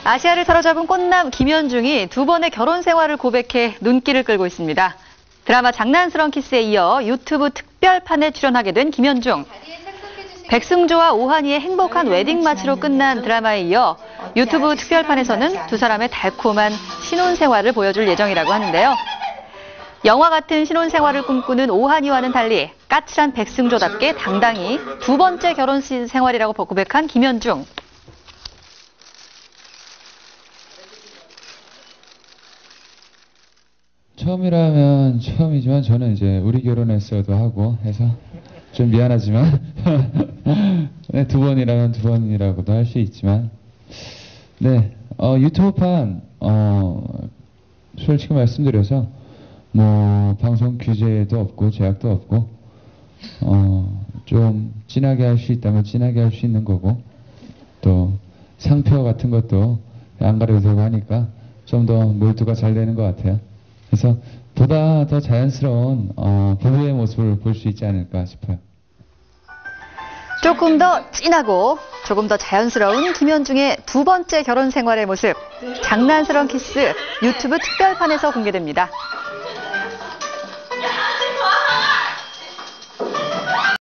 아시아를 사로잡은 꽃남 김현중이 두 번의 결혼 생활을 고백해 눈길을 끌고 있습니다. 드라마 장난스러운 키스에 이어 유튜브 특별판에 출연하게 된 김현중. 백승조와 오한이의 행복한 웨딩 마치로 끝난 드라마에 이어 유튜브 특별판에서는 두 사람의 달콤한 신혼생활을 보여줄 예정이라고 하는데요. 영화 같은 신혼생활을 꿈꾸는 오한이와는 달리 까칠한 백승조답게 당당히 두 번째 결혼 생활이라고 고백한 김현중. 처음이라면 처음이지만 저는 이제 우리 결혼했어도 하고 해서 좀 미안하지만 네, 두 번이라면 두 번이라고도 할 수 있지만 네 유튜브판 솔직히 말씀드려서 뭐 방송 규제도 없고 제약도 없고 좀 진하게 할 수 있다면 진하게 할 수 있는 거고 또 상표 같은 것도 안 가려도 되고 하니까 좀 더 몰두가 잘 되는 것 같아요. 그래서 보다 더 자연스러운 부부의 모습을 볼 수 있지 않을까 싶어요. 조금 더 진하고 조금 더 자연스러운 김현중의 두 번째 결혼 생활의 모습, 장난스러운 키스 유튜브 특별판에서 공개됩니다.